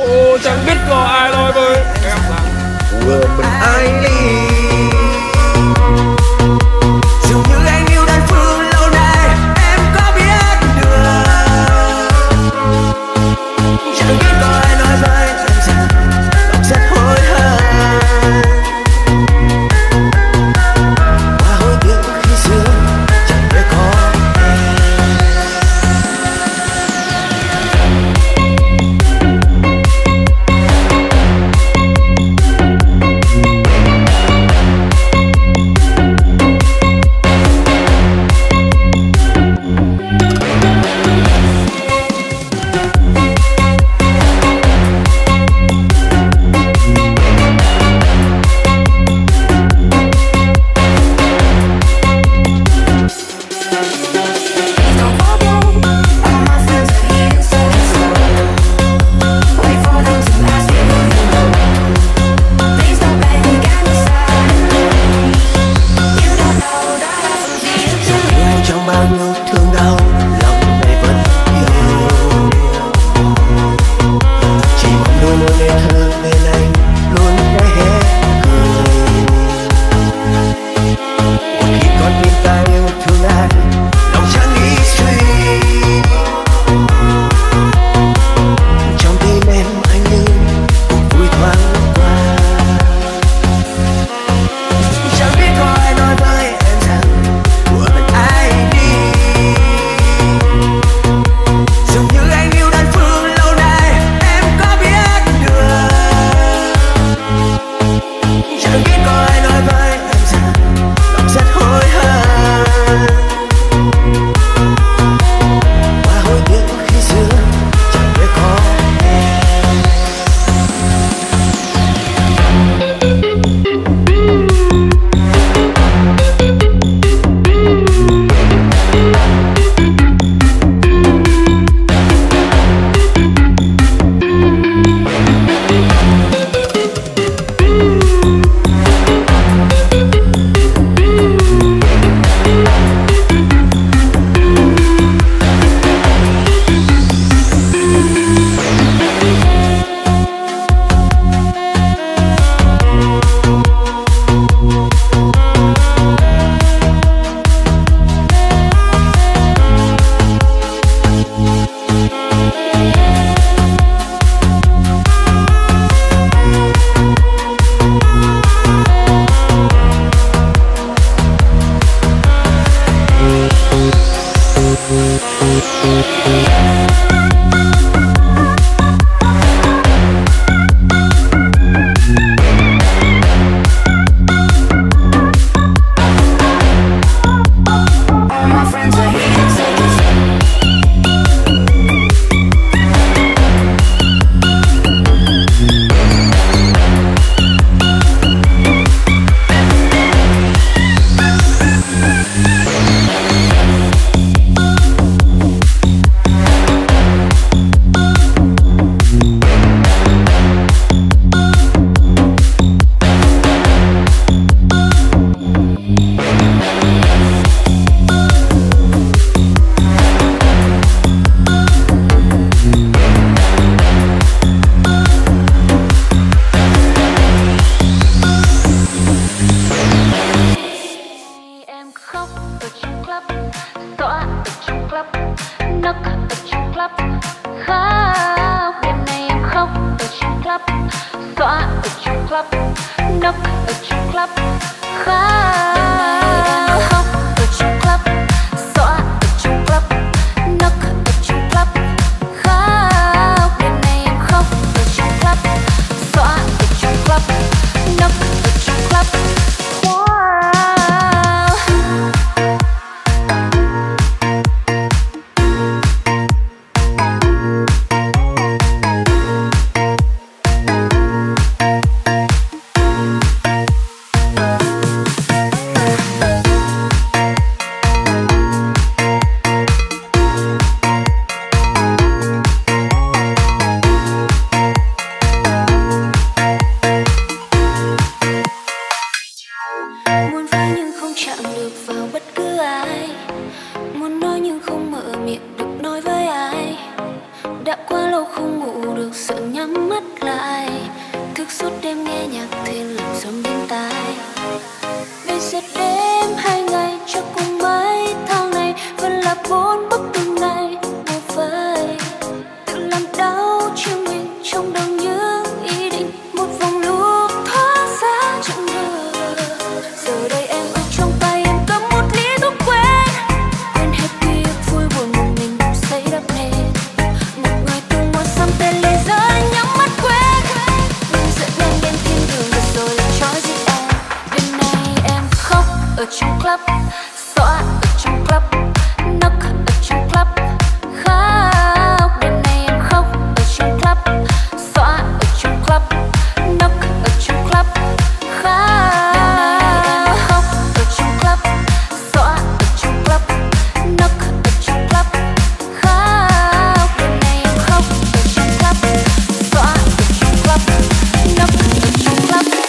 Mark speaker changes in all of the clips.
Speaker 1: Ô chẳng biết có ai nói với em rằng
Speaker 2: vừa mình ai đi. Dường như anh yêu đơn phương lâu nay, em có biết được. Chẳng biết có ai nói với em rằng lòng rất hối hận. Và hối tiếc khi xưa chẳng biết có
Speaker 3: nhắm mắt lại, thức suốt đêm nghe nhạc thiên lặng rơi bên tai. Bây giờ đêm 2 ngày cho cùng mấy tháng này vẫn là 4 bức tường này bùa vây, tự làm đau cho mình trong đầu những ý định một vòng lúc thoát ra chẳng ngờ. Giờ đây em ở trong tay em cầm một ly thuốc quên, quên hết ký ức vui buồn một mình xây đắp nên một người từng mua xăm tên lệ rơi nhắm mắt quên. Nhưng dẫn em đến thiên đường được rồi lại trói giết em. Đêm nay em khóc ở trong club, xõa ở trong club, nấc ở trong club, khóc. Đêm nay em khóc ở trong club, xõa ở trong club, nấc ở trong club, khóc. Đêm nay em khóc ở trong club, xõa ở trong club, nấc ở trong club, khóc. Đêm nay em khóc ở trong club, xõa ở trong club, nấc ở trong club, khóc.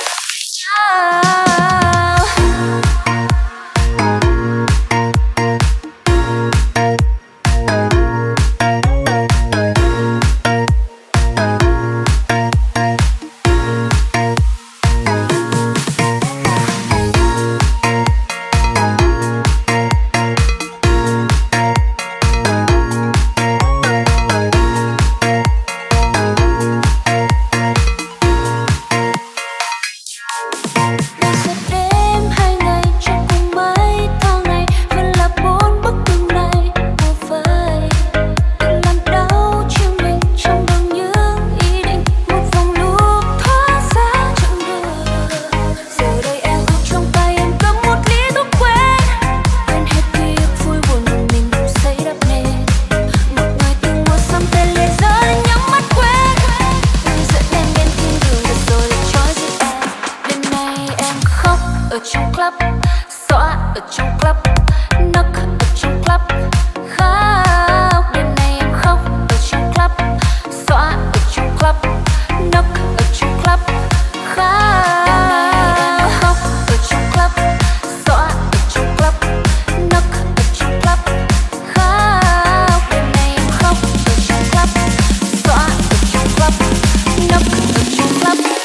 Speaker 3: Bây giờ đêm 2 ngày cho cùng mấy tháng này vẫn là 4 bức tường này bùa vây, tự làm đau cho mình trong đầu những ý định một vòng lúc thoát ra chẳng ngờ. Giờ đây em ở trong tay em cầm một ly thuốc quên, quên hết ký ức vui buồn một mình xây đắp nên một người từng mua xăm tên lệ rơi nhắm mắt quên. Nhưng dẫn em đến thiên đường được rồi lại trói giết em. Đêm nay em khóc ở trong club, xõa ở trong club, nấc ở trong club, khóc. Đêm nay em khóc ở trong club, xõa ở trong club, nấc ở trong club, khóc. Đêm nay em khóc ở trong club, xõa ở trong club, nấc ở trong club, khóc. Đêm nay em khóc ở trong club, xõa ở trong club, nấc ở trong club, khóc.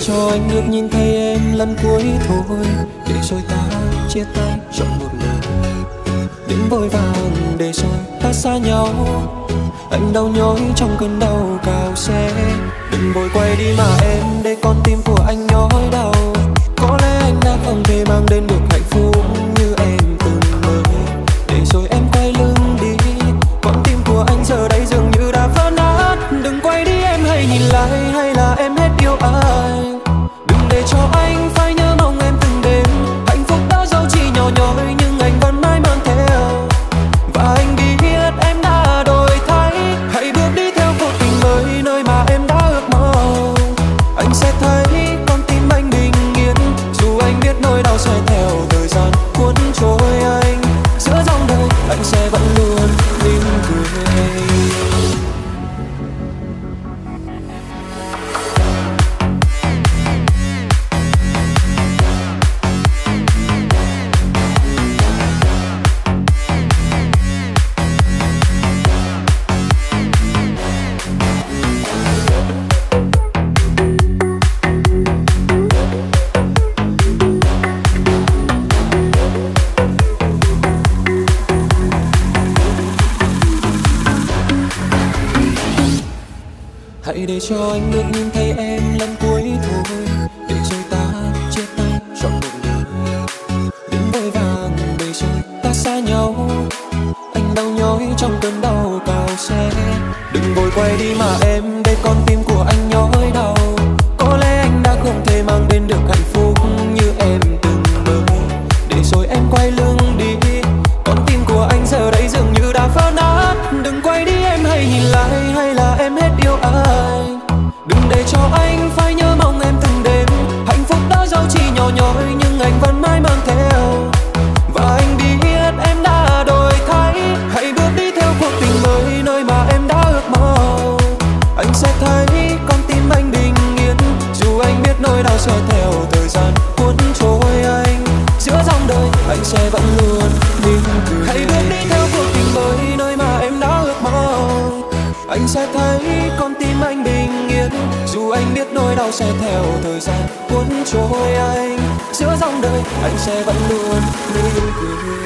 Speaker 2: cho anh được nhìn thấy em lần cuối thôi, để rồi ta chia tay trong một lời. Đến vội vàng để rồi ta xa nhau, anh đau nhói trong cơn đau cào xé. Đừng vội quay đi mà em, để con tim của anh nhói đau. Có lẽ anh đã không thể mang đến được hạnh phúc như em từng mơ, để rồi em quay lưng đi. Con tim của anh giờ đây dường như đã vỡ nát. Đừng quay đi em, hãy nhìn lại, hay là em hết yêu anh. Đừng để cho anh phải nhớ mong em từng đêm. Hạnh phúc đã dẫu chỉ nhỏ nhoi nhưng anh vẫn mãi mang theo. Và anh biết em đã đổi thay, hãy bước đi theo cuộc tình mới, nơi mà em đã ước mong. Anh sẽ thấy con tim anh bình yên, dù anh biết nỗi đau sẽ theo thời gian cuốn trôi anh. Giữa dòng đời anh sẽ vẫn luôn mỉm cười. Hãy để cho anh được nhìn thấy em lần cuối thôi, để rồi ta chia tay trong một lời. Đến vội vàng để rồi ta xa nhau, anh đau nhói trong cơn đau cào xé. Đừng vội quay đi mà em, để con tim của anh nhói đau. Có lẽ anh đã không thể mang đến được hạnh phúc như em từng mơ, để rồi em quay lưng đi. Con tim của anh giờ đây dường như đã vỡ nát. Đừng quay đi em, hãy nhìn lại, hay là em hết yêu anh. Đừng để cho anh phải nhớ mong em từng đêm. Hạnh phúc đã dẫu chỉ nhỏ nhoi nhưng anh vẫn mãi mang theo. Và anh biết em đã đổi thay, hãy bước đi theo cuộc tình mới, nơi mà em đã ước mong. Anh sẽ thấy con tim anh bình yên, dù anh biết nỗi đau sẽ theo thời gian cuốn trôi anh. Giữa dòng đời anh sẽ vẫn luôn mỉm cười. Hãy bước đi theo cuộc tình mới, nơi mà em đã ước mong. Anh sẽ thấy con tim anh bình yên, dù anh biết nỗi đau sẽ theo thời gian cuốn trôi anh. Giữa dòng đời anh sẽ vẫn luôn mỉm cười.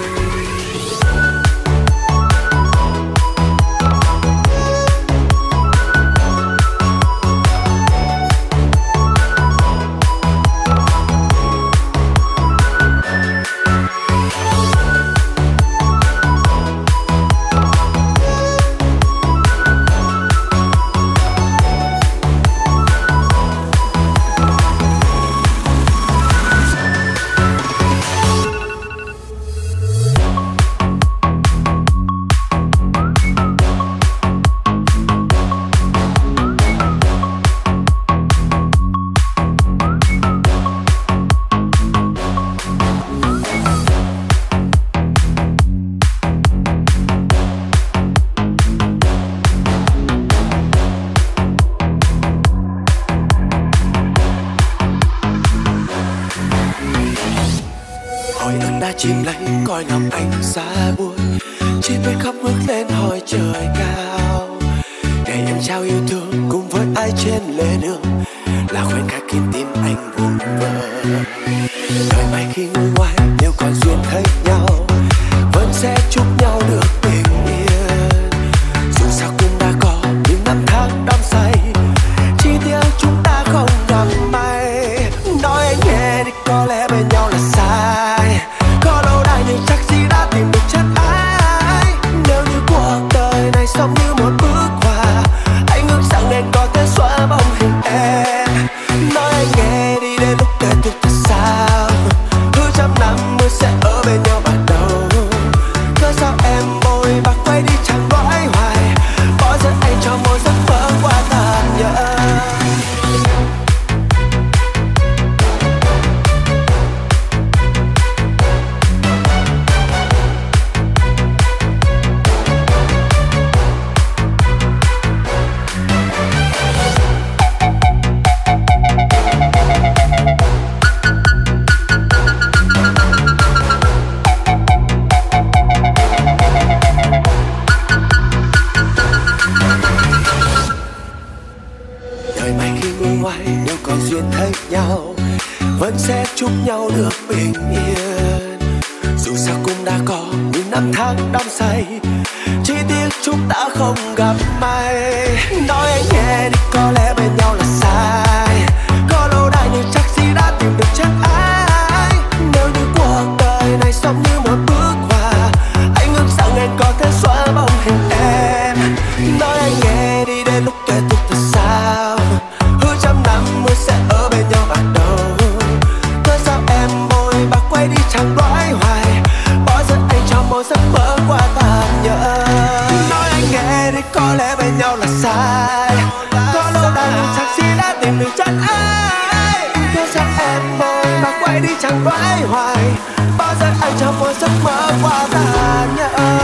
Speaker 4: chìm lấy coi ngắm anh xa buồn, chỉ biết khóc ngước lên hỏi trời cao. Ngày em trao yêu thương cùng với ai trên lề đường là khoảnh khắc khiến tim anh vụn vỡ. Đời mai khi ngồi ngoài nếu còn duyên thấy nhau, vẫn sẽ chúc nhau được bình yên. Dù sao cũng đã có những năm tháng đắm say, chỉ tiếc chúng ta không gặp may. Nói anh nghe đi, có lẽ bên nhau là sai, có lâu đài nhưng chắc gì đã tìm được chân ai. Nếu như cuộc đời này sống như một bức họa, anh ước rằng nên có thể xóa bóng hình em. Nói anh nghe đi, đến lúc kết thúc thì sao? Hứa trăm năm mới sẽ ở bên nhau ban đầu, cớ sao em bối bên ngoài nếu còn duyên thấy nhau vẫn sẽ chúc nhau được bình yên. Dù sao cũng đã có những năm tháng đắm say, chỉ tiếc chúng ta không gặp may. Nói anh nghe đi, có lẽ bên nhau là sai, có lâu đài nhưng chắc gì đã tìm được chân ai. Nếu như cuộc đời này sống như một bức họa, anh ước rằng anh có thể xóa bóng hình em. Nói anh nghe đi, đến lúc kết thúc thì sao? Hứa 150 sẽ ở bên nhau ở đâu? Cớ sao em môi bạc quay đi chẳng nói hoài, bỏ rơi anh trong một giấc mơ quá tàn nhẫn. Nói anh nghe đi, có lẽ bên nhau là sai, có lâu đài nhưng chắc gì đã tìm được chân ai. Cớ sao em môi bạc quay đi chẳng nói hoài, bỏ rơi anh trong một giấc mơ quá tàn nhẫn.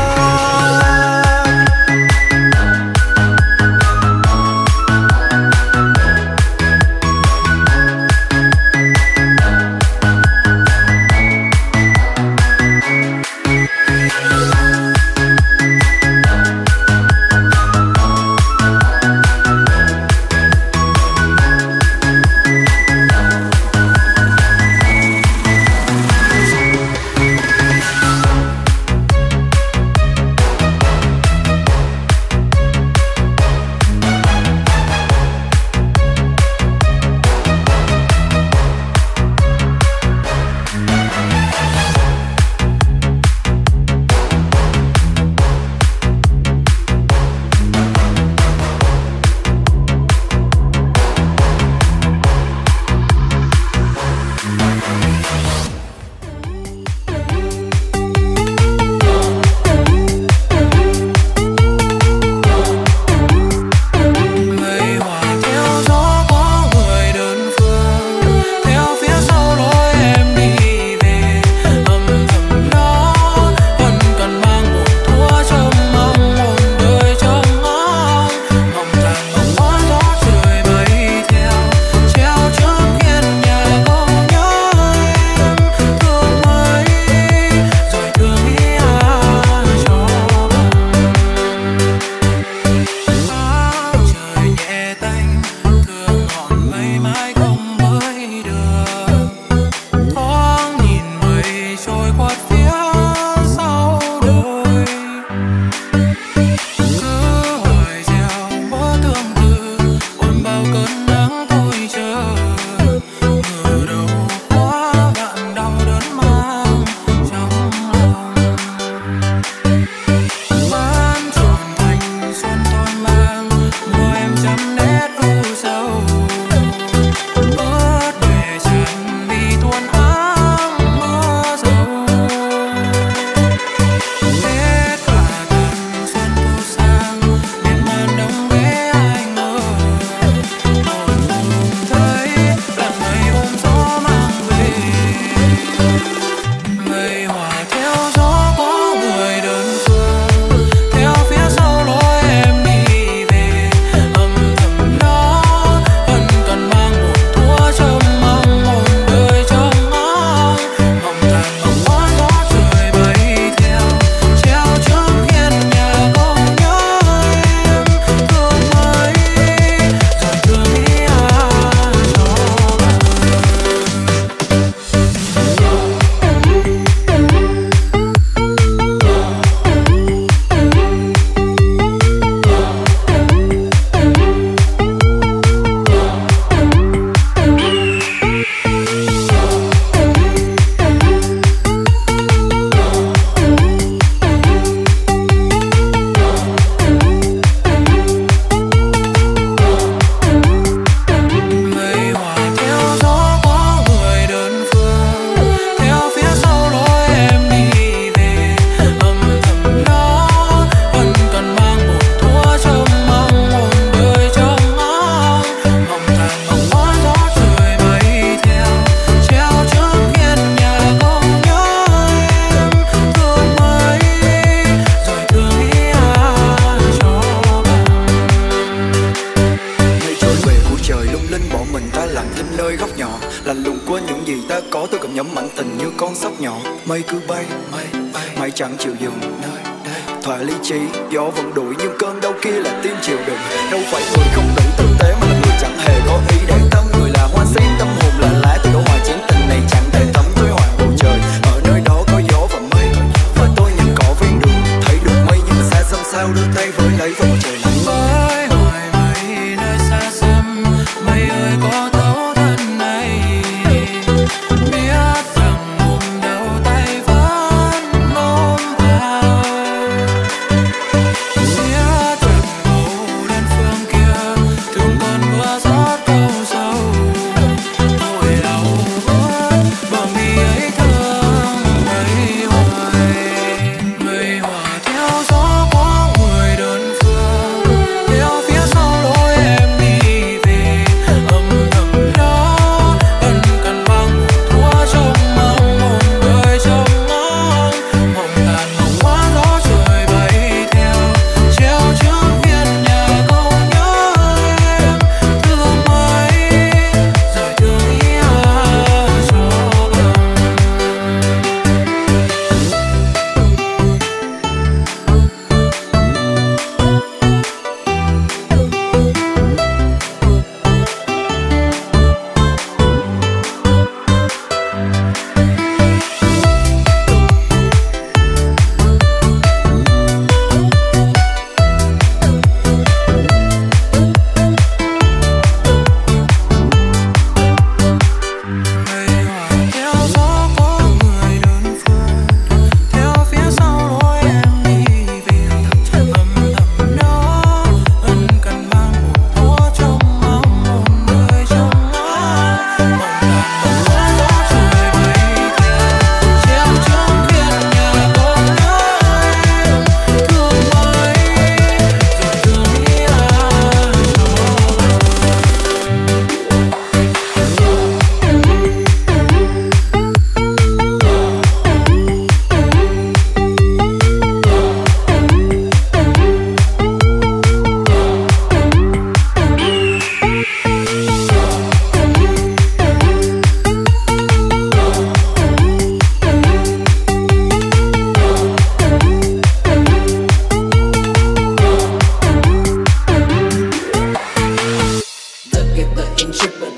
Speaker 5: nhắm mạnh tình như con sóc nhỏ. Mây cứ bay, mây chẳng chịu dừng. Thỏa lý trí, gió vẫn đuổi nhưng cơn đau kia là tim chịu đựng. Đâu phải người không đủ tử tế mà là người chẳng hề có ý để
Speaker 2: trippin'.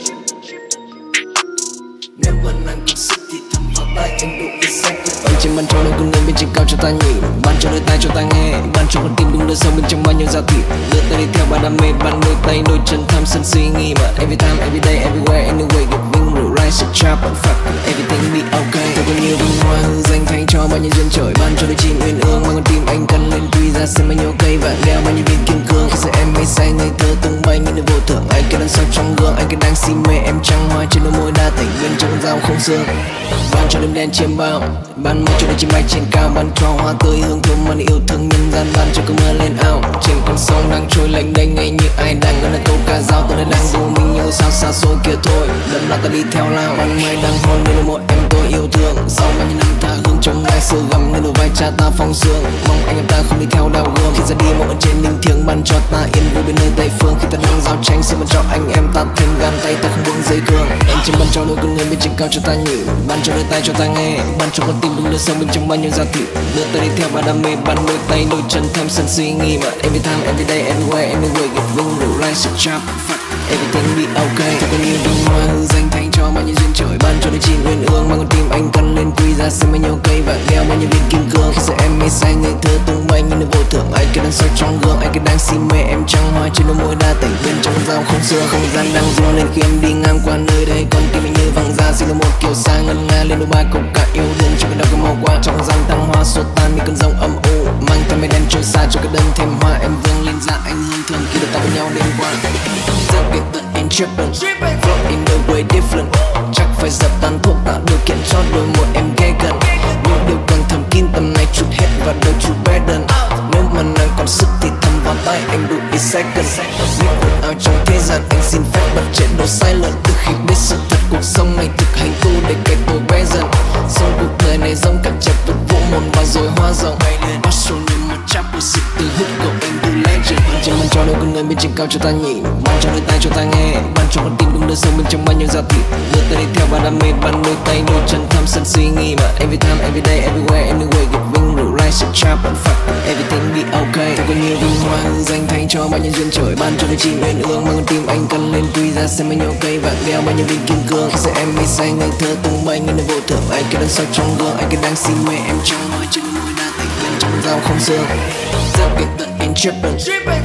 Speaker 2: Nếu mà nàng có sức thì thầm vào tay anh đủ ít second. Ở trên ban cho đôi con người bên trên cao cho ta nhìn, ban cho đôi tai cho ta nghe, ban cho con tim đung đưa sâu bên trong bao nhiêu da thịt. Đưa tay đi theo ba đam mê, ban đôi tay đôi chân tham sân suy nghĩ mà every time, every day, everywhere, anyway, giving real right, so sharp and fuck everything be okay. Theo bao nhiêu vinh hoa hư danh thay cho bao nhiêu duyên trời, ban cho đôi chim uyên ương, mang con tim anh cân lên quy ra xem bao nhiêu cây và đeo bao nhiêu viên kim cương. Khi giờ em mây say ngây thơ tung bay như nơi vô thượng, anh cứ đang soi trong gương, anh cứ đang si mê em trăng hoa trên đôi môi đa tình bên trong con dao không xương. Ban cho đêm đen chiêm bao, ban mơ cho đôi chim bay trên cao, ban cho hoa tươi hương thơm mang yêu thương nhân gian, ban cho cơn mưa lên ao trên con sông đang trôi lênh đênh ngay như ai đang ngân câu ca dao. Tôi đang vô mình như sao xa xôi kia thôi, đâm lao ta đi theo lao. Ban mai đang hôn lên một em tôi yêu thương, sau bao nhiêu năm tha hương trong ngai sưa gầm lên đôi vai cha ta phong sương. Mong anh em ta không đi theo đau gươm, khi ra đi một bên trên linh thiêng, ban cho ta yên vui bên nơi tây phương. Khi ta đang giao tranh xin ban cho anh em ta thêm gan tay ta không buông dây cương. Anh chỉ ban cho đôi con người bên trên cao cho ta nhìn, ban cho đôi tai cho ta nghe, ban cho con tim đung đưa sâu bên trong bao nhiêu da thịt. Đưa ta đi theo ba đam mê, ban đôi tay đôi chân tham sân suy nghĩ mà every time, every day, everywhere, anyway, giving real right, so sharp fuck everything be okay. Theo bao nhiêu vinh hoa hư danh thay cho bao nhiêu duyên trời, ban cho đôi chim uyên ương, mang con tim anh cân lên quy ra xem bao nhiêu cây và đeo bao nhiêu viên kim cương. Khi giờ em mây say ngây thơ tung bay như nơi vô thượng, anh cứ đang soi trong gương, anh cứ đang si mê em trăng hoa trên đôi môi đa tình bên trong dao không xưa. Không gian đang run lên khi em đi ngang qua nơi đây, con tim anh như vàng da xin là một kiểu xa ngân nga lên đôi ba cục cạn yêu đương cho cái đau cái màu qua trong gian thăng hoa xua tan đi cơn giông âm u, mang theo mây đen trôi xa cho cái đơn thêm hoa. Em vương lên dạ anh hương thơm khi được ta bên nhau đêm qua. Rất biệt tận in trippin', flow in the way different. Chắc phải dập tan thuốc tạo điều kiện cho đôi môi em ghé gần. Những điều càng thầm kín tầm này chút hết và đôi chút burden. Nếu mà nàng còn sức thì thầm vào tay anh đủ ít second. Biết quần áo trong thế gian anh xin phép bật chế độ silent. Từ khi biết sự thật cuộc sống này thực hành tu để kể tôi bé dần. Sống cuộc đời này giống cả chập vật vũ môn và rồi hoa rộng. Bắt sổ nhưng mà chắp với sự từ hút của anh từ legend. Chỉ ban cho đôi con người bên trên cao cho ta nhìn, ban cho đôi tai cho ta nghe, ban cho con tim đung đưa sâu bên trong bao nhiêu da thịt. Đưa ta đi theo ba đam mê, ban đôi tay đôi chân tham sân suy nghĩ mà every time, every day, everywhere, anyway, giving real right, so sharp and fuck everything be okay. Theo bao nhiêu vinh hoa hư danh thay cho bao nhiêu duyên trời, ban cho đôi chim uyên ương, mang con tim anh cân lên quy ra xem bao nhiêu cây và đeo bao nhiêu viên kim cương. Khi giờ em mây say ngây thơ tung bay như nơi vô thượng, anh cứ đang soi trong gương, anh cứ đang si mê em trăng hoa trên đôi môi đa tình bên trong dao không xương. Rất biệt tận in trippin'.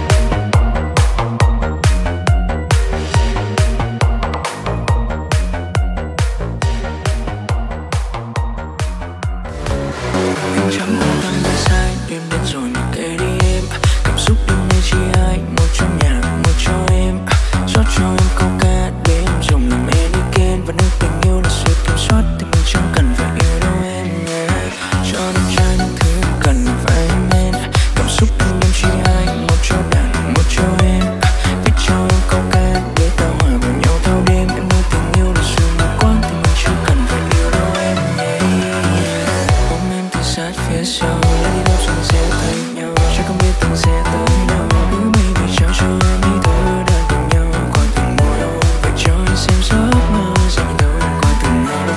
Speaker 2: Chẳng quan tâm là sai, đêm đến rồi mình kể đi em. Cảm xúc đêm nay chỉ ai, một trong nhà, một cho em. Rót cho em câu ca để em dùng làm Anakin. Và nếu tình yêu là sự kiểm soát thì mình chẳng cần phải yêu đâu em nhé. Cho đêm trai những thứ em cần phải nên. Cảm xúc đêm đêm chỉ ai, một cho đàn, một cho em. Viết cho em câu ca để ta hòa vào nhau thâu đêm. Em nói tình yêu là sự mù quáng thì mình chẳng cần phải yêu đâu em nhé. Ôm em từ sát phía sau, lấy đi đâu rồi sẽ thấy nhau. Chắc không biết từng sẽ tới đâu. Cứ baby trao cho em ý thứ đã cùng nhau qua từng mùa đông. Vậy cho em xem giấc mơ dạo đâu qua từng ngày.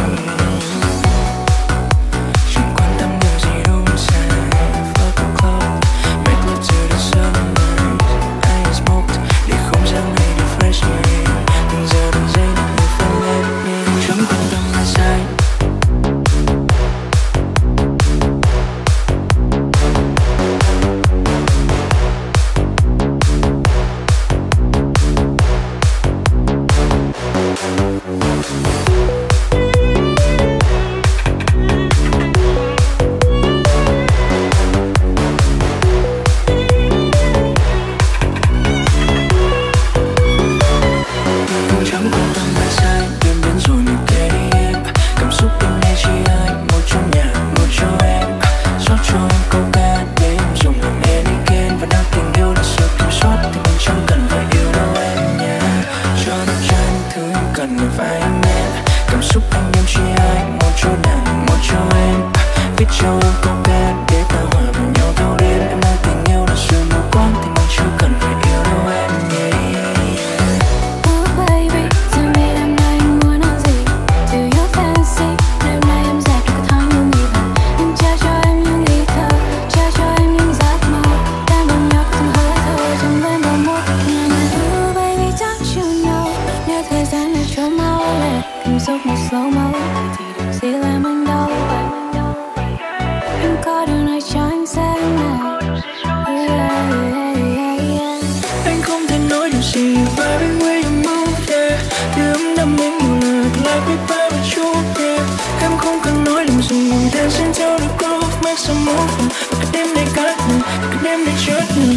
Speaker 2: Chẳng quan tâm điều gì đâu xa. Fuck a club, make love to the sunrise. I smoked để không gian này được fresh man. Từng giờ từng giây được người phân lên. Chẳng quan tâm là sai. Chẳng quan tâm là sai, đêm đến rồi mình kể đi em. Cảm xúc đêm nay chỉ ai, một trong nhà, một cho em. Rót cho em câu ca để em dùng làm Anakin. Và nếu tình yêu là sự kiểm soát thì mình chẳng cần phải yêu đâu em nhé. Cho đôi trai những thứ em cần phải nên. Cảm xúc anh em chỉ ai, một cho đàn, một cho em. Viết cho em câu ca để ta hòa vào nhau thâu đêm. Em nói tình yêu là sự mù quáng thì mình chẳng cần phải yêu đâu em nhé.
Speaker 3: Oh baby, tell me đêm nay anh muốn ăn gì? Do you fancy? Đêm nay em dành cả tháng yêu nghỉ hè. Em trao cho em những ý thơ, trao cho em những giấc mơ. Đang đón nhau từng hơi thở trong đêm vào một ngày. Oh baby, don't you know? bước một dấu mây thì điều gì làm anh đau vậy? Em có điều này cho anh xem này.
Speaker 6: Anh không thể nói điều gì và bên way you move, yeah. Như ấm đắm mình một lần like we buy with you, yeah. Em không cần nói làm gì, dancing theo the groove, make some move. Cả đêm này cắt này, cả đêm này chết này.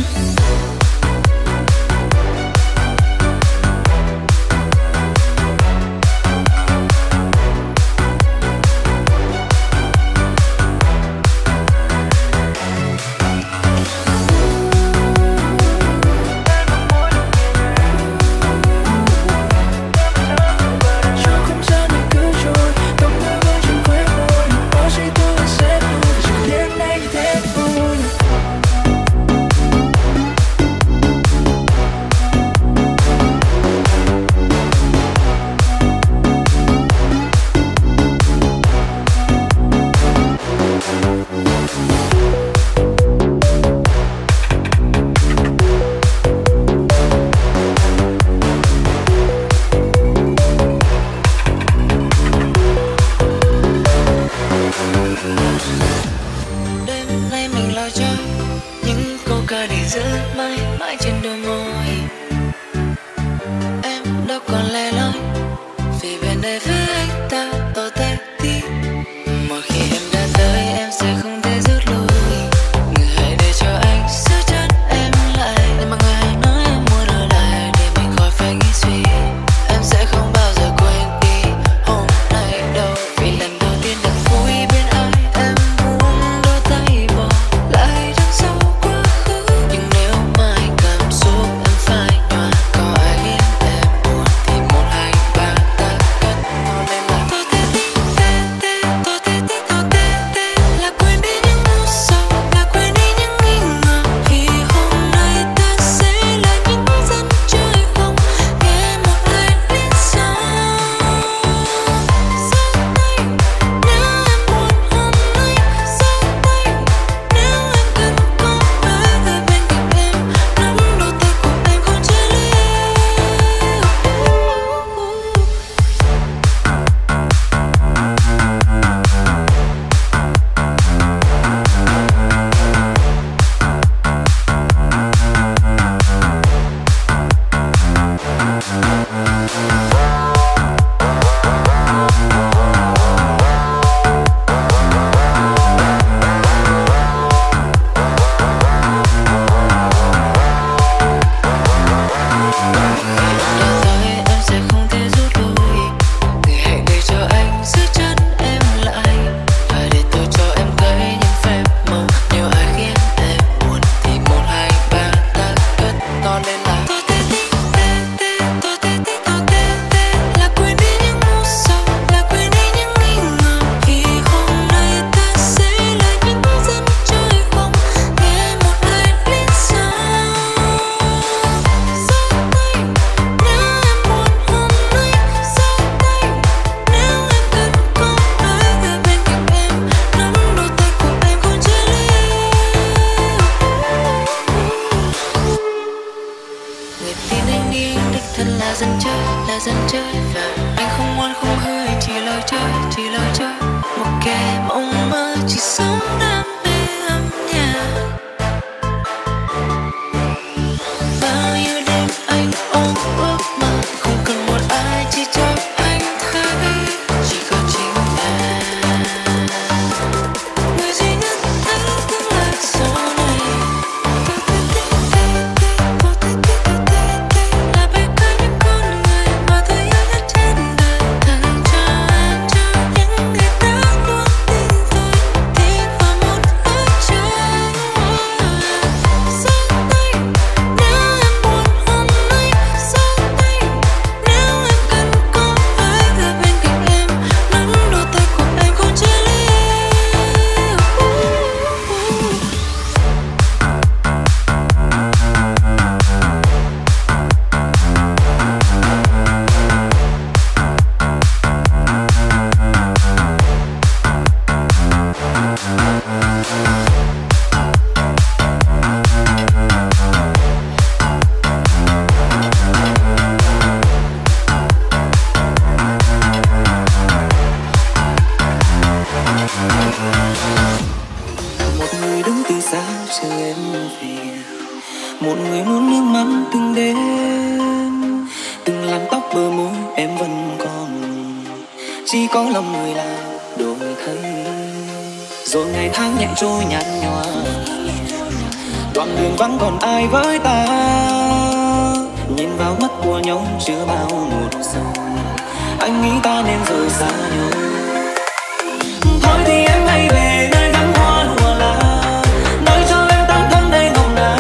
Speaker 2: một người muốn nước mắt từng đêm, từng làn tóc bờ môi em vẫn còn, chỉ có lòng người là đổi thay. Rồi ngày tháng nhẹ trôi nhạt nhòa, đoạn đường vẫn còn ai với ta, nhìn vào mắt của nhau chưa bao một giây, anh nghĩ ta nên rời xa nhau. Thôi thì em hãy về nơi gắn hoa lụa là, nơi cho em tan thân đây ngọc ngà,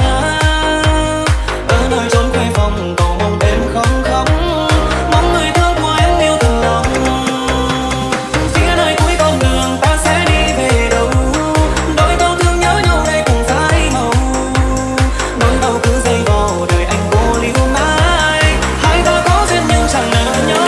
Speaker 2: ở nơi chốn quê phòng cầu mong em không khóc, mong người thương của em yêu thật lòng. Phía nơi cuối con đường ta sẽ đi về đâu, đôi câu thương nhớ nhau đây cùng phai màu, nỗi đau cứ dây vào đời anh cô liêu mãi, hai ta có duyên nhưng chẳng nỡ nhau.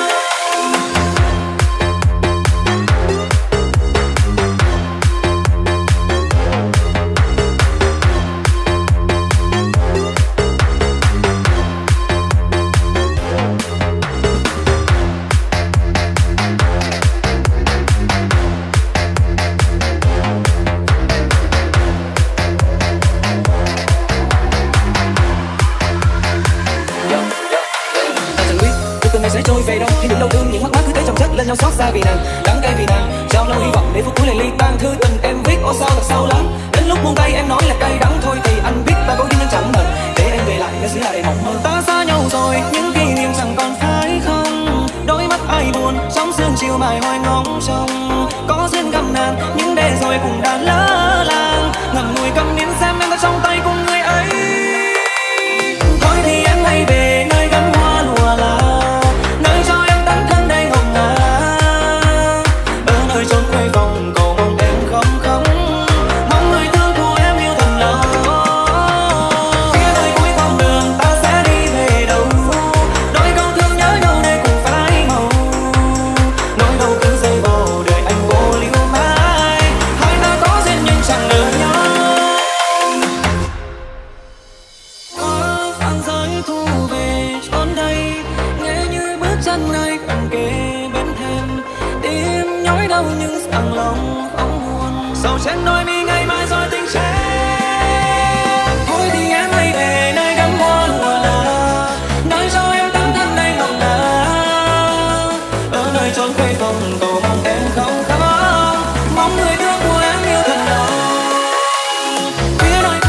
Speaker 2: Sẽ trôi về đâu khi những đau thương những mất mát cứ thế chồng chất lên nhau xót xa vì nàng, đắng cay vì nàng, trao lâu hy vọng để phút cuối này ly tan. Thư tình em viết ô sao thật sâu lắm, đến lúc buông tay em nói là cay đắng thôi thì anh biết ta có duyên nhưng chẳng ngờ để em về lại nó sẽ là đầy mộng mơ. Ta xa nhau rồi những kỷ niệm chẳng còn phải không, đôi mắt ai buồn sóng sương chiều mãi hoài ngóng trông, có duyên gặp nạn nhưng để rồi cũng đã lỡ làng, ngậm ngùi câm nín xem em đã trong tay cùng người ấy. Thôi thì em hãy về nơi gắn hoa lụa là, nơi cho em tan thân đây ngọc ngà, ở nơi chốn quê phòng cầu mong em không khóc, mong người thương của em yêu thật lòng. Phía nơi cuối con đường ta sẽ đi về đâu, đôi câu thương nhớ nhau đây cùng phai màu, nỗi đau cứ dây vào đời anh cô liêu mãi, hai ta có duyên nhưng chẳng nỡ nhau. Có vạn giới thu về chốn đây, nghe như bước chân nơi gần kề bên thềm, tim nhói đau nhưng sẵn lòng không buồn, sầu trên đôi mi ngày mai rồi tình chết. Thôi thì em hãy về nơi gắn hoa lụa là, nơi cho em tan thân đây ngọc ngà, ở nơi chốn quê phòng cầu mong em không khóc, mong người thương của em yêu thật lòng. Phía nơi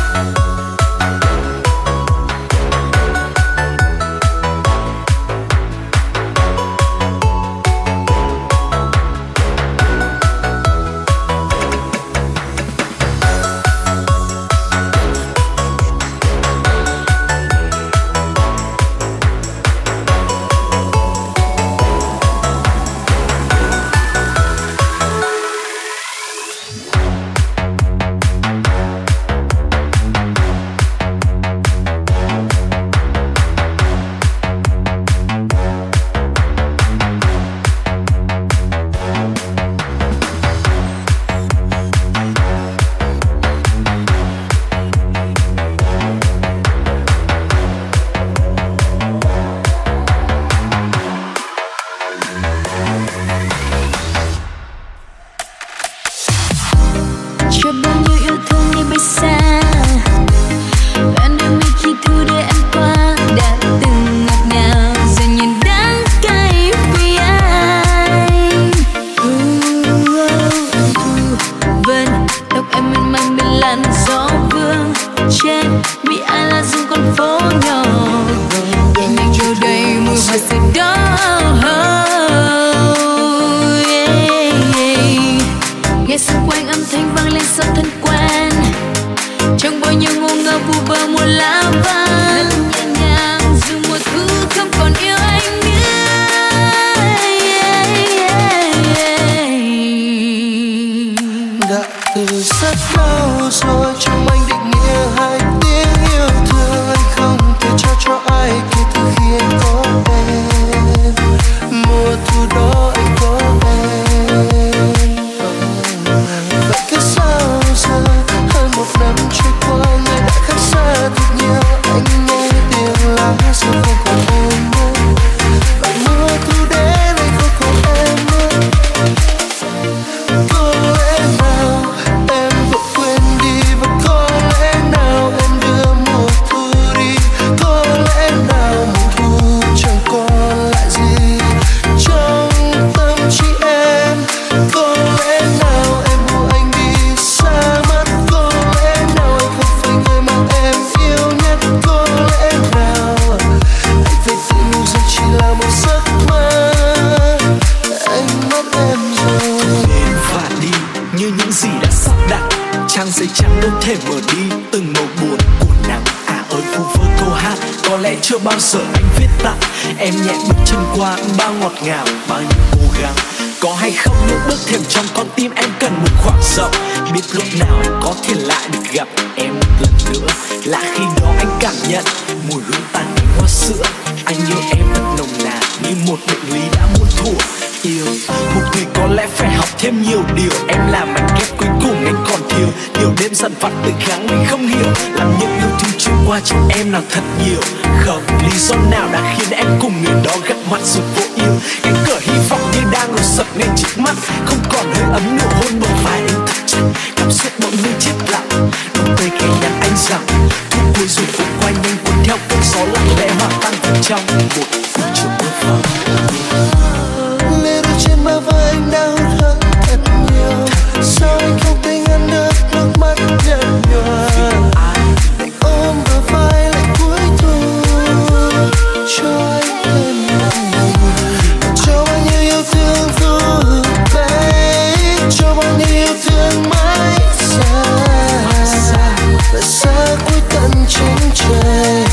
Speaker 3: chưa bao nhiêu yêu thương đi bay xa, đoạn đường mình khi thu để em qua đã từng ngọt ngào, giờ nhìn đắng cay vì ai. Vân tóc em mềm mại bên làn gió vương, trên vì ai là rừng con phố nhỏ, nhẹ nhàng trôi đầy mùi hoa sữa đỏ. Nghe xung quanh âm thanh vang lên sao thân quen, trong bao nhiêu ngô ngơ vu vơ mùa lá vàng, nhẹ nhàng dù mùa thu không còn yêu anh nữa.
Speaker 6: Đã từ rất lâu rồi trong anh định nghĩa hai tiếng yêu thương, anh không thể cho ai kể từ khi anh có em.
Speaker 5: bao giờ anh viết tặng em nhẹ bước chân qua bao ngọt ngào, bao nhiêu cố gắng. Có hay không những bước thêm trong con tim em cần một khoảng rộng. Biết lúc nào có thể lại được gặp em một lần nữa, là khi đó anh cảm nhận mùi hương tàn cánh hoa sữa. Anh yêu em thật nồng nàn như một bệnh lý đã muôn thuở. Yêu một người có lẽ phải học thêm nhiều điều. Em là mảnh ghép cuối cùng anh còn thiếu. Nhiều đêm dằn vặt tự kháng mình không hiểu, làm những yêu thương trôi qua trong em nào thật nhiều. Không lý do nào đã khiến em cùng người đó gặp mặt rồi vô yêu. Cánh cửa hy vọng như đang đổ sập ngay trước mắt, không còn hơi ấm nụ hôn bờ vai anh thật chặt. Cảm xúc bỗng như chết lặng, đôi tay khẽ nhắn anh rằng thu cuối rồi vụt qua nhanh cuốn theo cơn gió lặng lẽ hòa tan vào trong một vũ trụ vô vọng.
Speaker 4: Lê đôi trên bờ vai anh đau thương thật nhiều, sao anh không thể ngăn được nước mắt nhạt nhòa. Anh ôm bờ vai lại cuối thu, cho anh thêm cho bao nhiêu yêu thương dù bay, cho bao nhiêu yêu thương mãi xa, và xa cuối tận chân trời.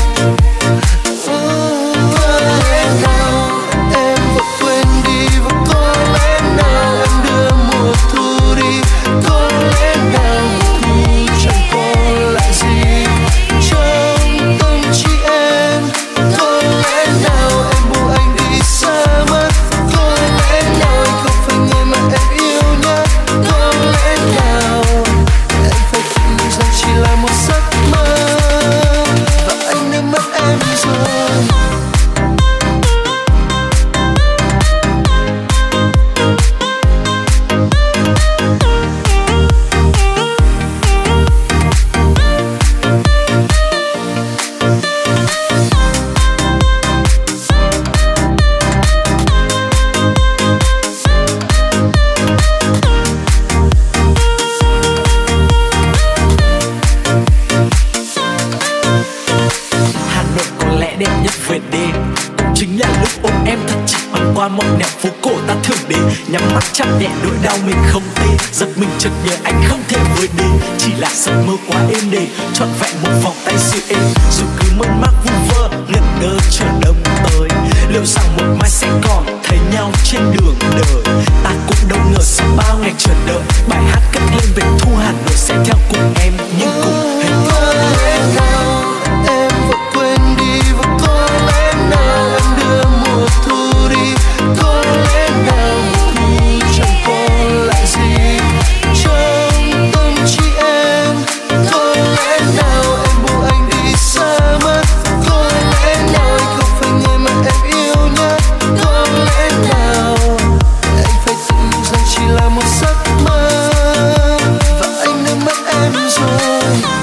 Speaker 4: Nhắm mắt chạm nhẹ nỗi đau mình không tê, giật mình chợt nhớ anh không thể vơi đi. Chỉ là giấc mơ quá êm đềm, trọn vẹn một vòng tay dịu êm. Dù cứ mơn mác vu vơ, ngẩn ngơ chờ đông tới, liệu rằng một mai sẽ còn thấy nhau trên đường đời. Ta cũng đâu ngờ sau bao ngày chờ đợi, bài hát cất lên về thu Hà Nội sẽ theo cùng em nhưng cùng hình nào em vừa quên đi, và có lẽ nào em đưa mùa thu đi. Có lẽ nào chẳng còn lại gì trong tâm trí em. Có lẽ nào em buông anh đi xa mất. Có lẽ nào anh không phải người mà em yêu nhất. Có lẽ nào anh phải tự nhủ rằng chỉ là một giấc mơ, và anh đã mất em rồi.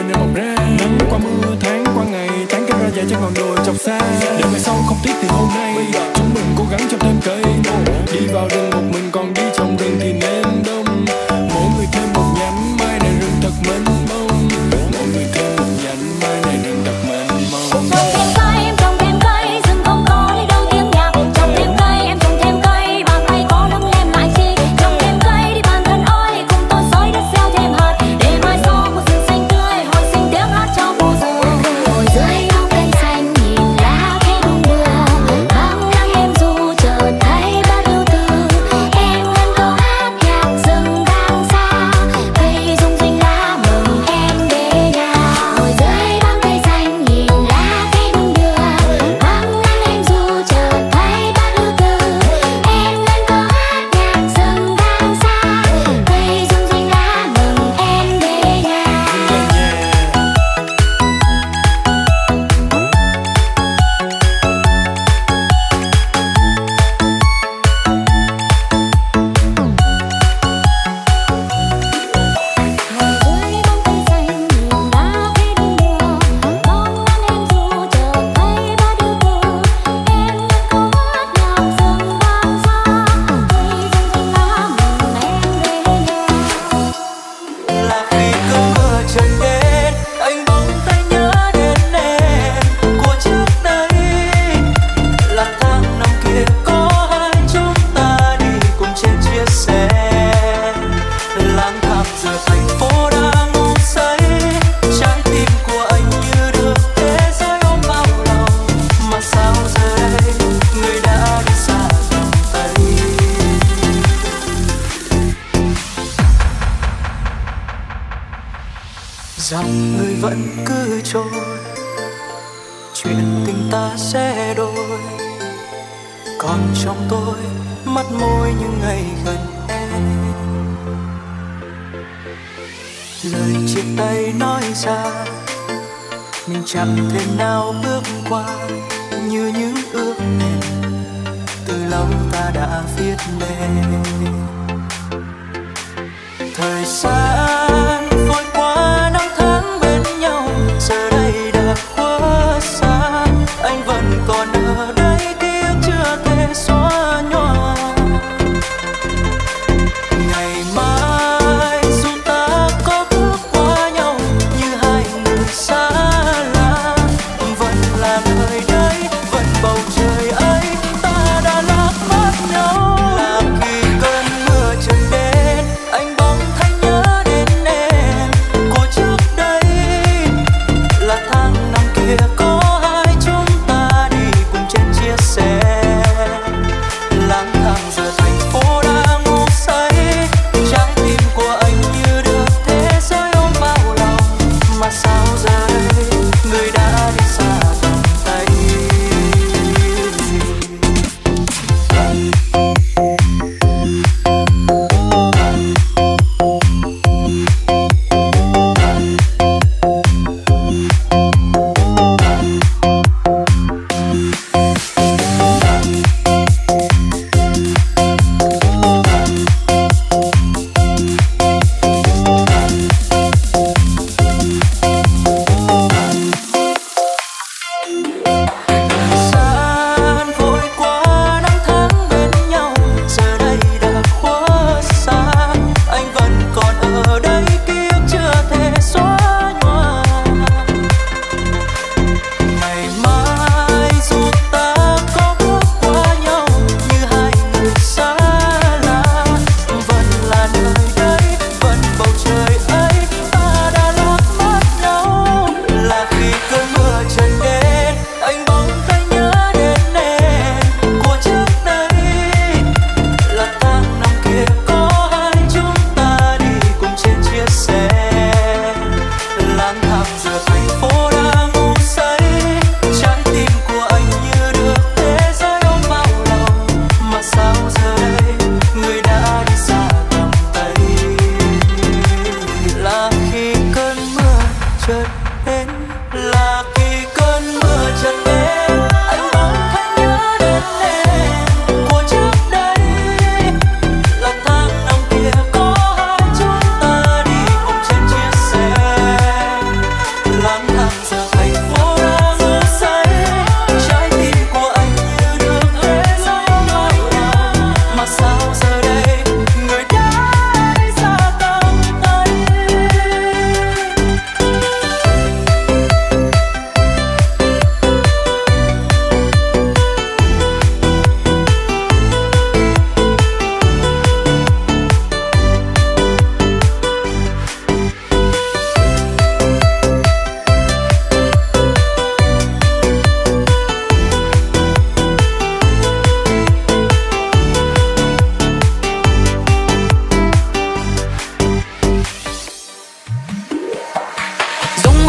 Speaker 6: trời nở mọc ra. Nắng qua mưa, tháng qua ngày, tán cây ra dài trên ngọn đồi chọc xa. Để ngày sau không tiếc thì hôm nay chúng mình cố gắng trồng thêm cây. Đi vào rừng một mình còn đi trồng rừng thì nên đông. Mỗi người thêm một nhánh, mai này rừng thật mênh mông. Mỗi người thêm một nhánh, mai này rừng thật mênh mông.
Speaker 3: Trồng thêm cây, em trồng thêm cây, rừng không có đi đâu tiếng nhạc. Trồng thêm cây, em trồng thêm cây, bàn tay có nâng lên lại chi. Trồng thêm cây đi bàn thân ơi, cùng tôi xới đất gieo thêm hạt. Để mai sau một rừng xanh tươi, hồi sinh tiếng hát cho mùa rừng. Ngồi dưới bóng cây xanh nhìn lá khẽ đung đưa, vắng nắng em du chợt thấy bao điều từ. Em ngân câu hát nhạc rừng vang xa, cây rung rinh lá mừng em về nhà. Ngồi dưới bóng cây xanh nhìn lá khẽ đung đưa, vắng nắng em du chợt thấy bao điều từ. Em ngân câu hát nhạc rừng vang xa, cây rung rinh lá mừng em về nhà. Ngồi dưới bóng cây xanh nhìn lá khẽ đung đưa, bóng nắng em du chợt thấy bao điều từ. Em ngân câu hát nhạc rừng vang xa, cây rung rinh lá mừng em về nhà.
Speaker 5: Là khi cơn mưa trần đến, anh bỗng thấy nhớ đến em của trước đây. Là tháng năm kia có hai chúng ta đi cùng trên chiếc xe, lang thang giữa thành phố đang ngủ say. Trái tim của anh như được thế giới ôm vào lòng, mà sao giờ đây người đã đi xa tầm tay. Rằng người vẫn cứ trôi, chuyện tình ta sẽ đôi. Còn trong tôi mắt môi những ngày gần em, lời chia tay nói ra mình chẳng thể nào bước qua. Như những ước hẹn từ lâu ta đã viết lên. Thời gian vội qua, năm tháng bên nhau giờ đây đã khuất xa. Anh vẫn còn ở đây, ký ức chưa thể xóa nhòa. Ngày mai dù ta có bước qua nhau như hai người xa lạ, vẫn là nơi đây, vẫn bầu trời ấy, ta đã lạc mất nhau. Là khi cơn mưa trần đến, anh bỗng thấy nhớ đến em của trước đây. Là tháng năm kia có hai chúng ta đi cùng trên chiếc xe, lang thang giữa thành phố đang ngủ say. Trái tim của anh như được thế giới ôm vào lòng, mà sao giờ đây người đã đi xa tầm tay. Gian vội qua, năm tháng bên nhau giờ đây đã khuất xa. Anh vẫn còn ở đây, ký ức chưa thể xóa nhòa. Ngày mai dù ta có bước qua nhau như hai người xa lạ, vẫn là nơi đây, vẫn bầu trời ấy, ta đã lạc mất nhau. Là khi cơn mưa trần đến, anh bỗng thấy nhớ đến em của trước đây. Là tháng năm kia có hai chúng ta đi cùng trên chiếc xe, lang thang giữa thành phố đang ngủ say. Trái tim của anh như được thế giới ôm vào lòng, mà sao giờ đây người đã đi xa tầm tay. Là khi cơn mưa chợt đến, là khi cơn mưa chợt đến, anh bỗng thấy nhớ đến em của trước đây. Là tháng năm kia có hai chúng ta đi cùng trên chiếc xe,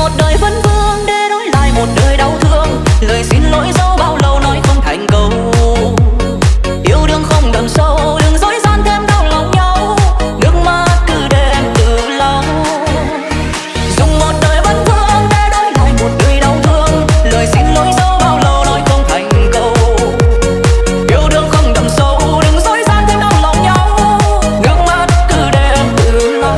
Speaker 7: một đời vấn vương để đổi lại một đời đau thương. Lời xin lỗi dẫu bao lâu nói không thành câu. Yêu đương không đậm sâu, đừng dối gian thêm đau lòng nhau. Nước mắt cứ để em từ lâu. Dùng một đời vấn vương để đổi lại một đời đau thương. Lời xin lỗi dẫu bao lâu nói không thành câu. Yêu đương không đậm sâu, đừng dối gian thêm đau lòng nhau. Nước mắt cứ để em từ lâu.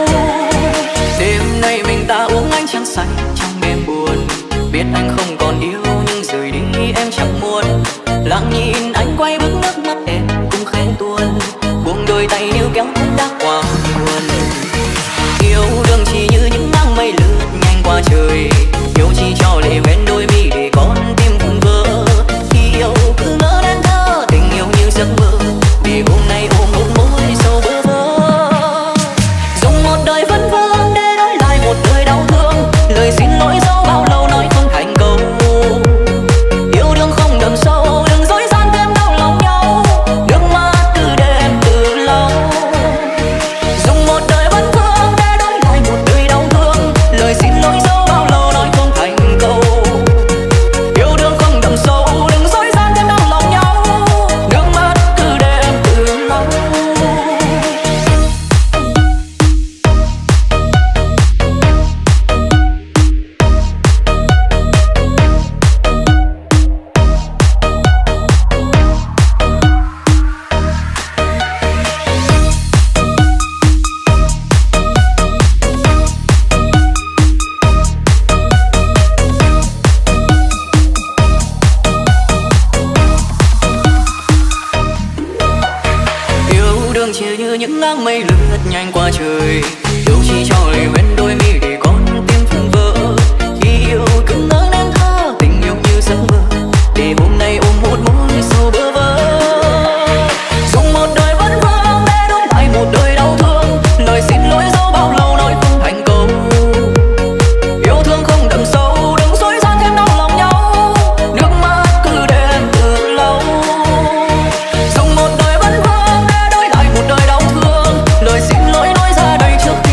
Speaker 7: Đêm nay mình ta uống ánh trăng say trong đêm buồn. Biết anh không còn yêu nhưng rời đi em chẳng muốn. Lặng nhìn anh quay bước nước mắt em cũng khẽ tuôn. Buông đôi tay níu kéo cũng đã qua buồn. Yêu đương chỉ như những nắng mây lướt nhanh qua trời. Yêu chỉ cho lệ ven đôi mi để con tim vun vỡ. Khi yêu cứ ngỡ nên thơ tình yêu như giấc mơ. Để hôm nay ôm một mối sâu bơ vơ. Dùng một đời vấn vương để đổi lại một đời đau thương. Lời xin lỗi dẫu bao lâu nói không thành câu. Yêu đương không đậm sâu, đừng dối gian thêm đau lòng nhau. Nước mắt cứ để em từ lâu. Dùng một đời vấn vương để đổi lại một đời đau thương. Lời xin lỗi dẫu bao lâu nói không thành câu. Yêu đương không đậm sâu, đừng dối gian thêm đau lòng nhau. Nước mắt cứ để em từ lâu. Yêu đương chỉ như những áng mây lướt nhanh qua trời. Yêu chỉ cho lời bên đôi mi để con tim phun vỡ. Khi yêu cứ ngỡ nên thơ tình yêu như giấc mơ. Để hôm nay ôm một mối sâu bơ vơ. Dùng một đời vấn vương để đổi lại một đời đau thương. Lời xin lỗi dẫu bao lâu nói không thành câu. Yêu thương không đậm sâu, đừng dối gian thêm đau lòng nhau. Nước mắt cứ để em từ lâu. Dùng một đời vấn vương để đổi lại một đời đau thương. Lời xin lỗi nói ra đây trước khi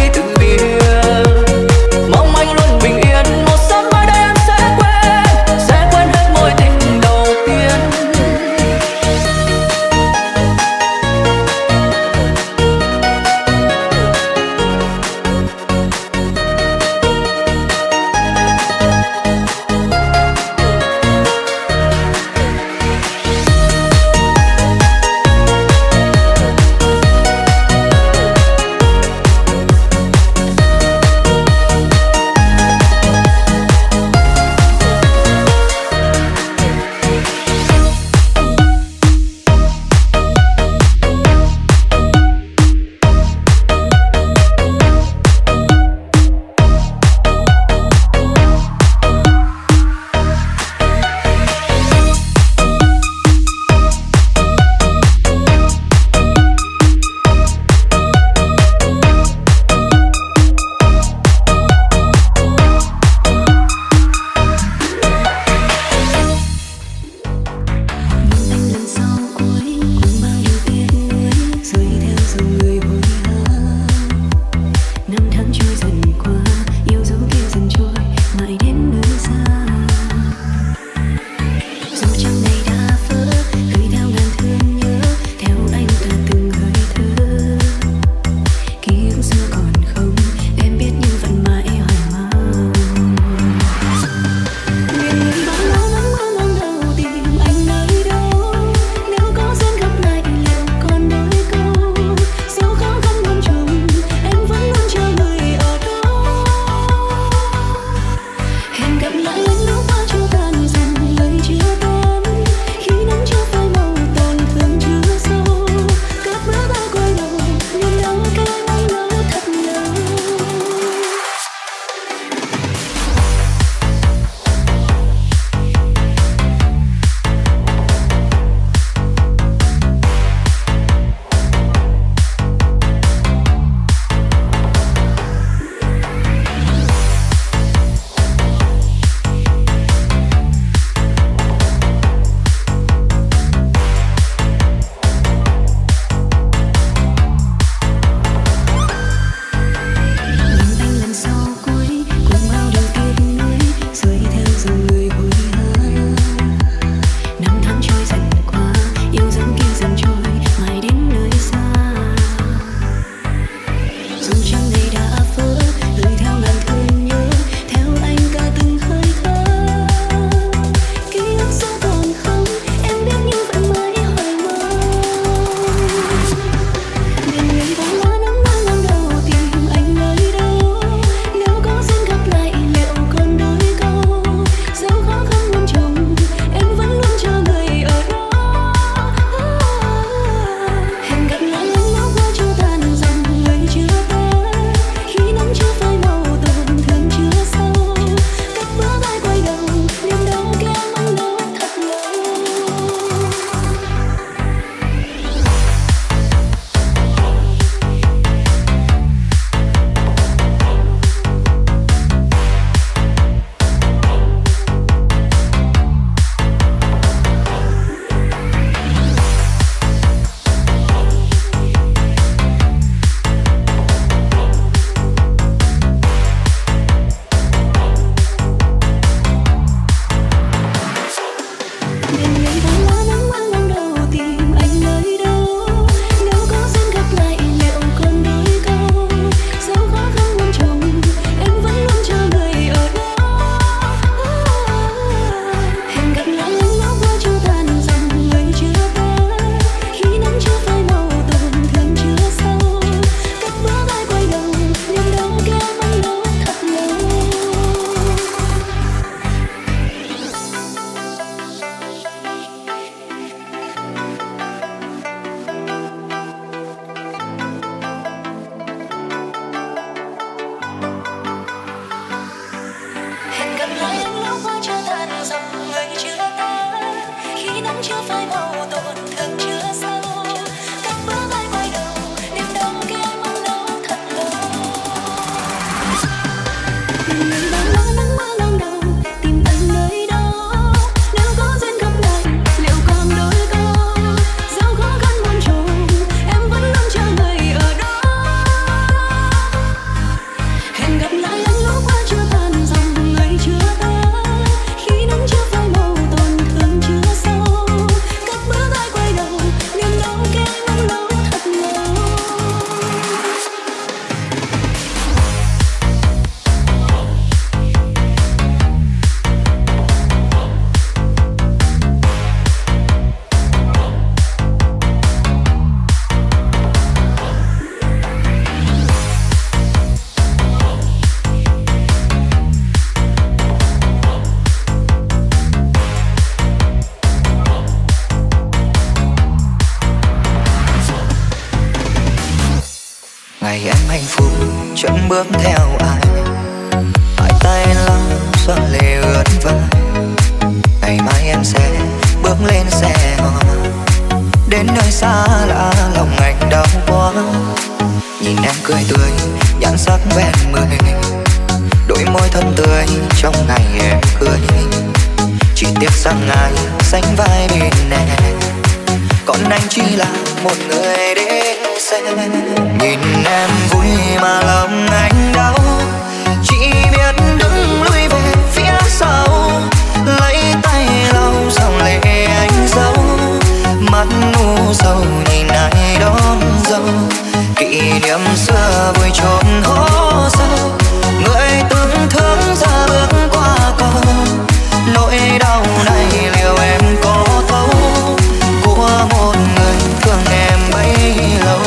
Speaker 8: bước theo ai, hai tay lắm xoa lệ ướt vai. Ngày mai em sẽ bước lên xe hoa, đến nơi xa lạ lòng anh đau quá. Nhìn em cười tươi nhãn sắc ven mười, đôi môi thân tươi trong ngày em cưới. Chỉ tiếc rằng ai sánh vai bên em, còn anh chỉ là một người đến xem. Nhìn em vui mà lòng anh đau, chỉ biết đứng lui về phía sau, lấy tay lau dòng lệ anh giấu. Mắt u sầu nhìn ai đón dâu, kỷ niệm xưa vui trốn hố sâu. Người từng thương ra bước qua cầu, nỗi đau này liệu em có thấu, của một người thương em bấy lâu.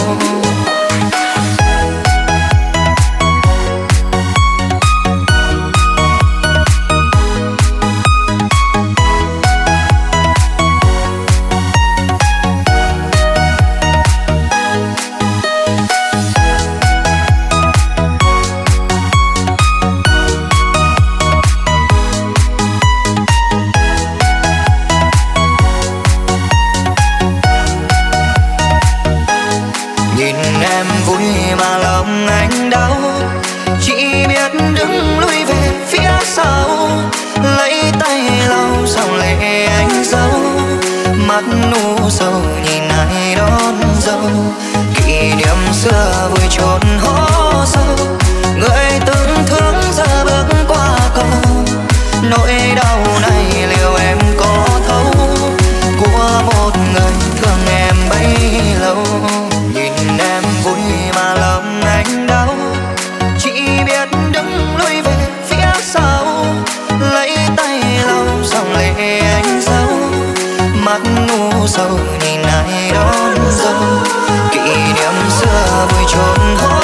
Speaker 8: Nu sầu nhìn ai đón dâu, kỷ niệm xưa vui trốn hố sâu. Người từng thương giờ bước qua cầu, nỗi đau này liệu em có thấu, của một người thương em bấy lâu. Nhìn em vui mà lòng anh đau, chỉ biết đứng lui về phía sau, lấy tay lau dòng lệ anh giấu. Mắt u sầu nhìn ai đón dâu, kỷ niệm xưa vui trốn hố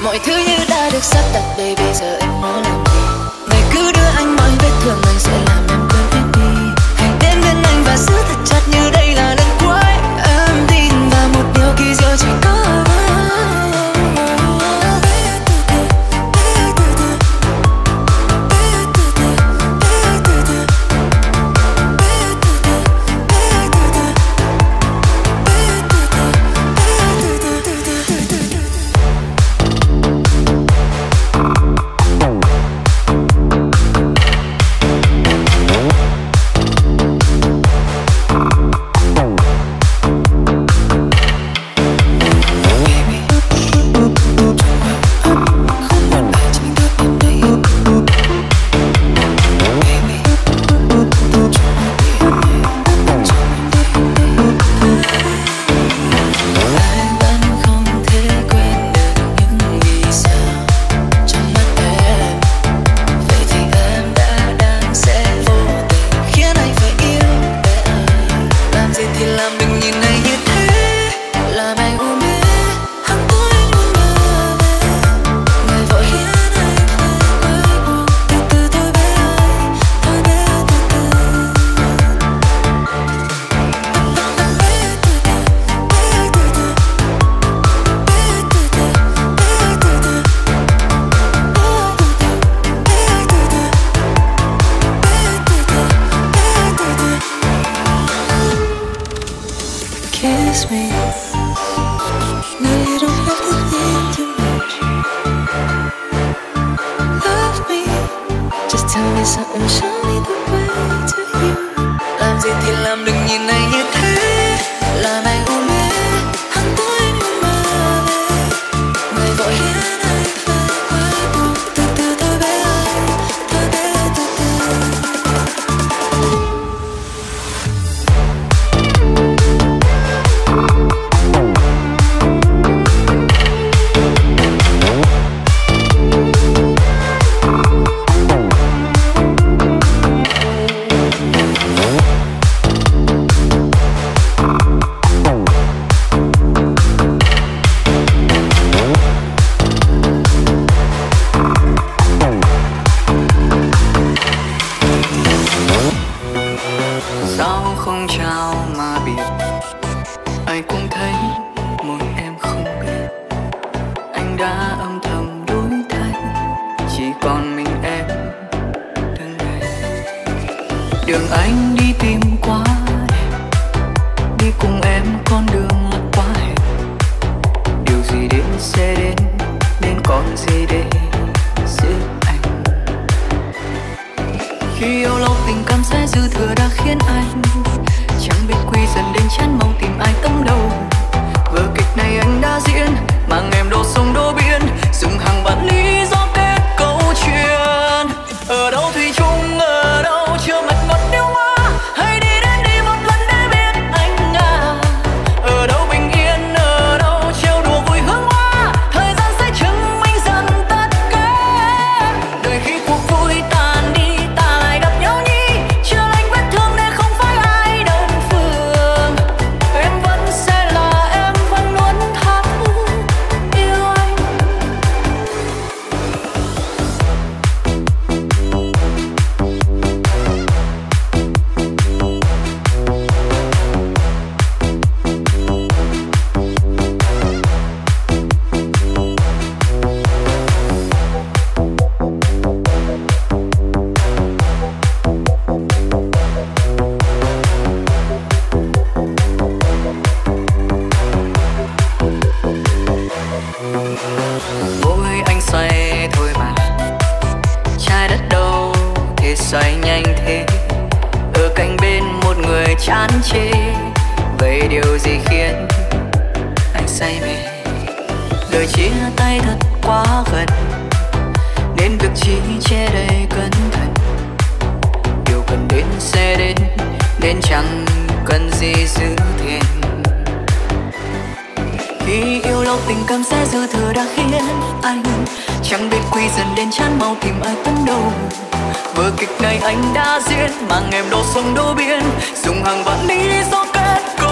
Speaker 3: Mọi thứ như đã được sắp đặt đây, bây giờ em nói làm gì? Ngày cứ đưa anh mọi vết thương, anh sẽ làm em quên hết đi. Hãy đến bên anh và giữ thật chặt như đây là lần cuối. Em tin vào một điều kỳ diệu chỉ có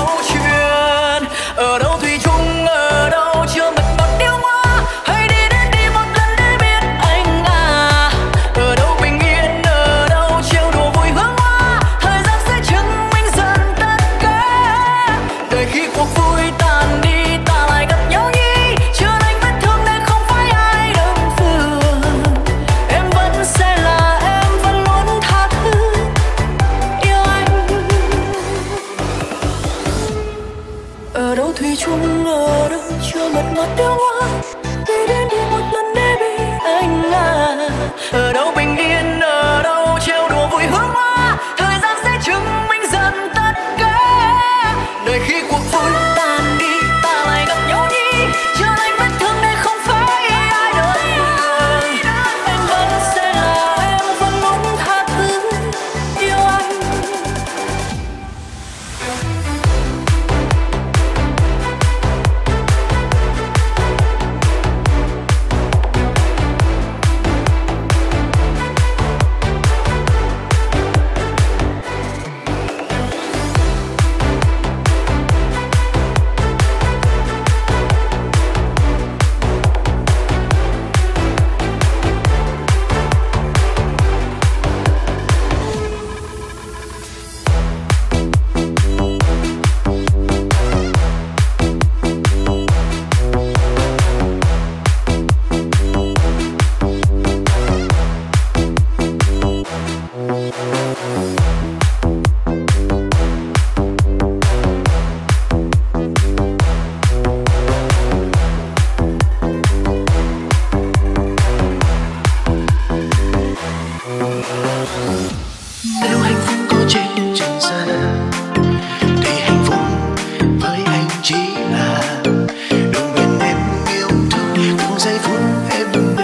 Speaker 7: ở đâu thủy chung, ở đâu chưa mật ngọt điêu ngoa, hãy đi đến
Speaker 9: giây phút em